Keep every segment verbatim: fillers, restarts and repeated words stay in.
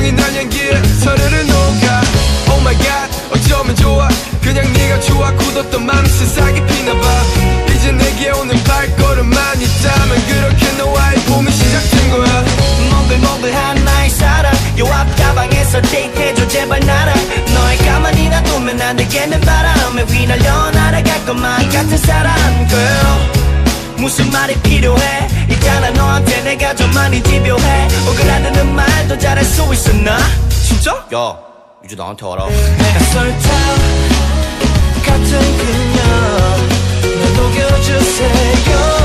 조용히 날 향기에 서로를 녹아 Oh my god 어쩌면 좋아 그냥 네가 좋아 굳었던 맘이 세상에 피나봐 이제 내게 오는 발걸음만 있다면 그렇게 너와의 봄이 시작된 거야 몽글몽글한 나의 사랑 요 앞 가방에서 데이트해줘 제발 나랑 너의 가만히 놔두면 안 되겠는 바람에 휘날려 날아갈 것만 같은 사람 girl 무슨 말이 필요해 있잖아 너한테 내가 좀 많이 집요해 오그라드는 말도 잘할 수 있어 나 진짜? 야 이제 나한테 와라 내가 설탕 같은 그녀 날 녹여주세요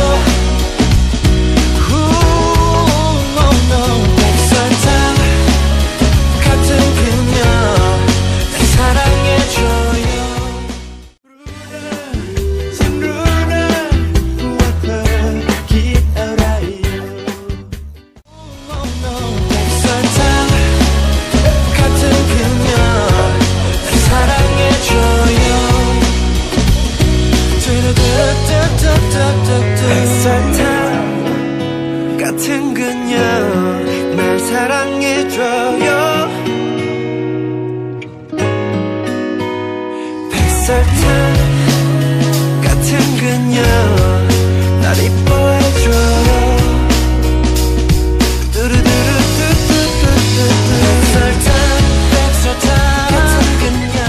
설탕 같은 그녀 날 사랑해줘요 백설탕 같은 그녀 날 이뻐해줘요 백설탕 백설탕 같은 그녀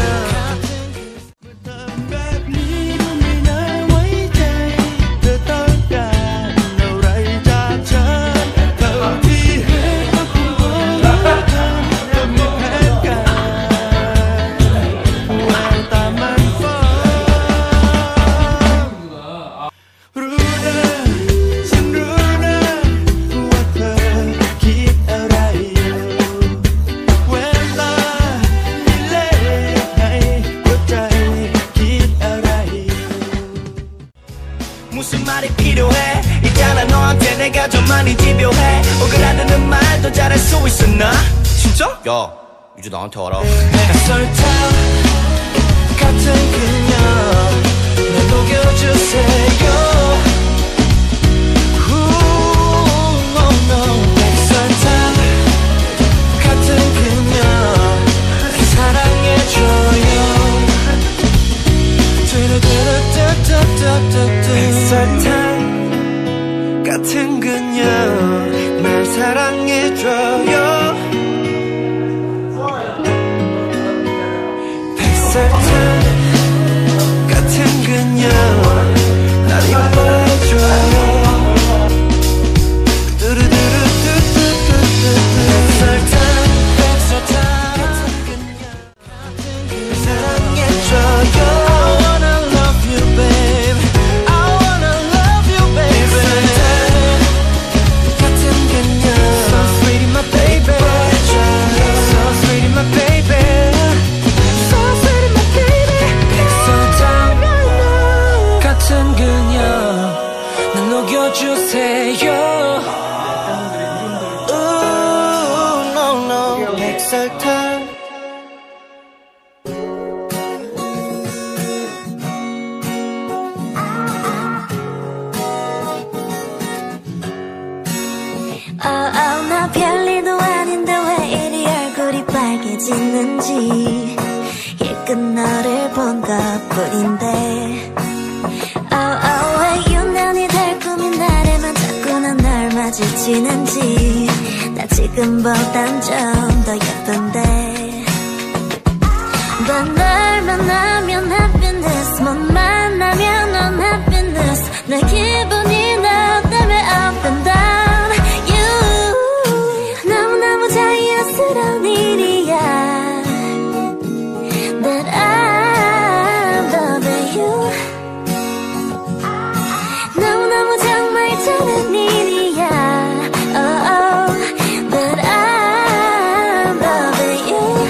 무슨 말이 필요해 있잖아 너한테 내가 좀 많이 집요해 오그라드는 말도 잘할 수 있어 나 진짜? 야 이제 나한테 와라 내가 설탕 같은 그녀 날 녹여주세요 백설탕 같은 그녀 날 사랑해줘요 백설탕 같은 그녀 날 사랑해줘요 백설탕 같은 그녀 날 이뻐해줘요 백설탕 백설탕 같은 그녀 사랑해줘요 주세요. Ooh, no, no. 백설탕. Oh, oh, 나 별일도 아닌데 왜 이리 얼굴이 빨개지는지 일끝 너를 본 것뿐인데 Oh, oh, 왜 유난히 달콤한 날에만 자꾸 난 널 마주치는지 나 지금보단 좀 더 예쁜데 But 널 만나면 happiness 못 만나면 넌 happiness 내 기분이 나 때문에 up and down You 너무너무 자연스러운 일이야 That I'm loving you 너무너무 정말 작은 일이야 oh, oh, But I'm loving you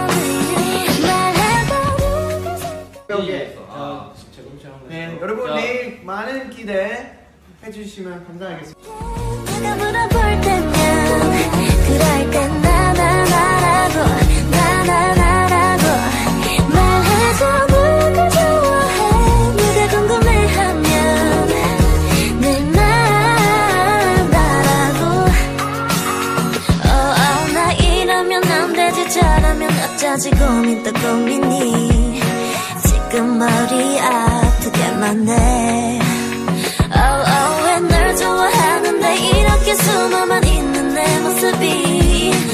네, 여러분 내일 많은 기대 해주시면 감사하겠습니다. 내가 물어볼 때면 그럴 땐 나나나라고 나나나라고 말해줘 누굴 좋아해 누가 궁금해하면 늘 말하라고 oh, oh, 나 이러면 하면 어쩌지 고민 또 고민이 지금 머리 아프게만 해. Oh oh 왜 널 좋아하는데 이렇게 숨어만 있는 내 모습이